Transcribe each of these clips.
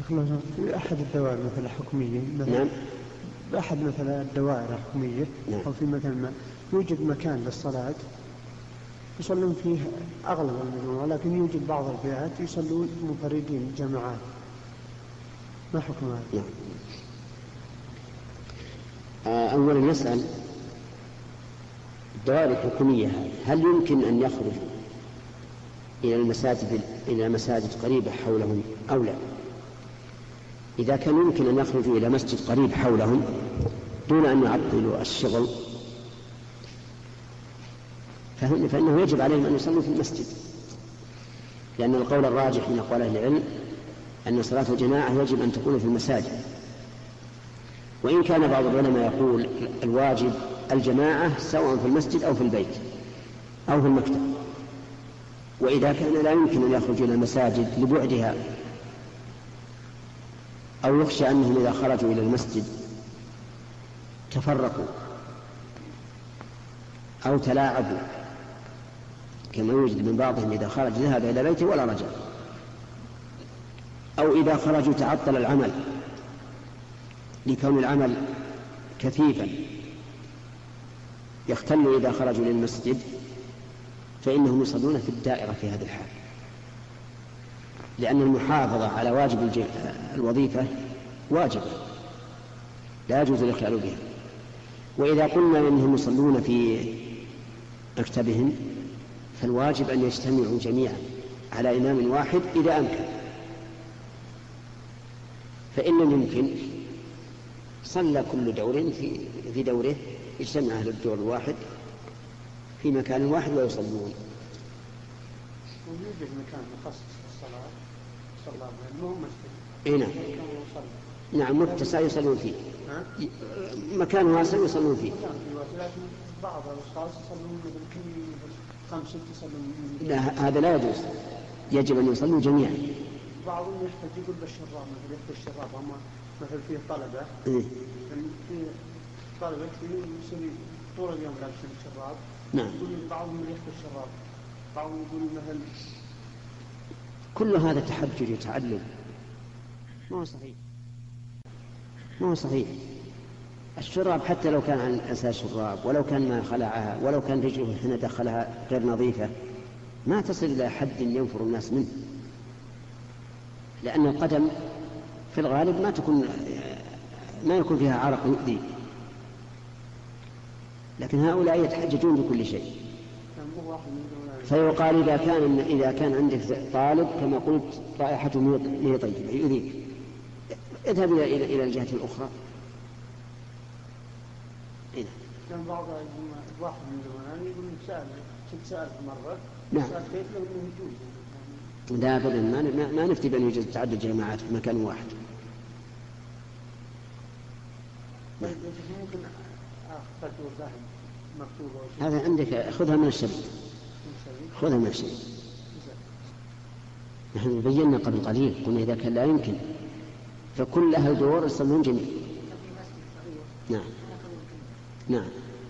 في أحد الدوائر مثلا حكومية نعم. بأحد مثلا الدوائر الحكومية نعم. أو في مثلا ما يوجد مكان للصلاة يصلون فيه أغلب المجموعة، ولكن يوجد بعض البيئات يصلون منفردين جماعات، ما حكم هذا؟ نعم. أولا نسأل الدوائر الحكومية هل يمكن أن يخرجوا إلى مساجد قريبة حولهم أو لا؟ إذا كان يمكن أن يخرجوا إلى مسجد قريب حولهم دون أن يعطلوا الشغل فإنه يجب عليهم أن يصلوا في المسجد، لأن القول الراجح من أقوال أهل العلم أن صلاة الجماعة يجب أن تكون في المساجد، وإن كان بعض العلماء يقول الواجب الجماعة سواء في المسجد أو في البيت أو في المكتب. وإذا كان لا يمكن أن يخرجوا إلى المساجد لبعدها أو يخشى أنهم إذا خرجوا إلى المسجد تفرقوا أو تلاعبوا كما يوجد من بعضهم إذا خرج ذهب إلى بيته ولا رجع، أو إذا خرجوا تعطل العمل لكون العمل كثيفا يختل إذا خرجوا للمسجد، فإنهم يصلون في الدائرة في هذا الحال، لأن المحافظة على واجب الوظيفة واجب لا يجوز الإخلال بها. وإذا قلنا إنهم يصلون في مكتبهم فالواجب أن يجتمعوا جميعا على إمام واحد إذا أمكن، فإن لم يمكن صلى كل دور في دوره، يجتمع أهل الدور الواحد في مكان واحد ويصلون. ويوجد مكان مخصص للصلاة صلى الله عليه وسلم. نعم متسع يصلون فيه، مكان واسع يصلون فيه. لكن بعض الأشخاص يصلون بالكل 5 يصلون. لا هذا لا يجوز، يجب أن يصلوا جميعا. بعضهم يحتاج يقول بالشراب، مثل يحتاج الشراب، هم مثل فيه طلبة في طلبة يصلي طول اليوم لابسين الشراب. نعم. بعضهم يحتاج الشراب، بعضهم يقول مثل. كل هذا تحجر يتعلم، ما هو صحيح، ما هو صحيح. الشراب حتى لو كان عن أساس شراب، ولو كان ما خلعها، ولو كان رجله هنا دخلها غير نظيفة، ما تصل إلى حد ينفر الناس منه، لأن القدم في الغالب ما يكون فيها عرق يؤذي، لكن هؤلاء يتحججون بكل شيء. فيقال إذا كان عندك طالب كما قلت رائحته مي طيبة يؤذيك، اذهب إلى الجهة الأخرى. كان بعض واحد من زمان يقول سألت مرة. نعم. سألت كيف لو إنه يجوز. لا أبدا، ما نفتي بأن يوجد تعدد جماعات في مكان واحد. ممكن فتوى ذهب مكتوبة. هذا عندك خذها من الشريط. خذها من الشريط. نحن بينا قبل قليل قلنا إذا كان لا يمكن فكل أهل دور يصلون جميعا. نعم. نعم.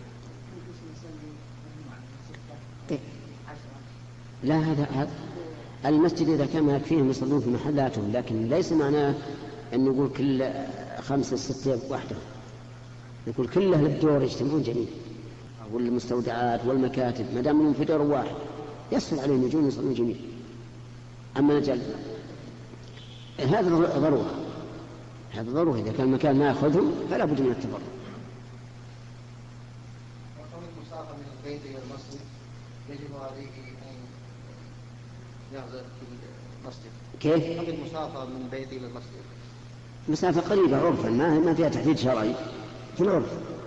لا هذا المسجد إذا كان ما يكفيهم يصلون في محلاتهم، لكن ليس معناه أن نقول كل 5 6 وحده، نقول كل أهل الدور يجتمعون جميعا، والمستودعات والمكاتب ما دام انهم في دور واحد يسهل عليهم يجون يصلون جميعا. أما نجعل هذا ضرورة، إذا كان المكان ما يأخذهم فلا بد من التفرق. وكم المسافة من البيت إلى المسجد يجب عليه أن يعزل في المسجد. كيف؟ كم المسافة من البيت إلى المسجد؟ مسافة قريبة عرفا، ما فيها تحديد شرعي في العرف.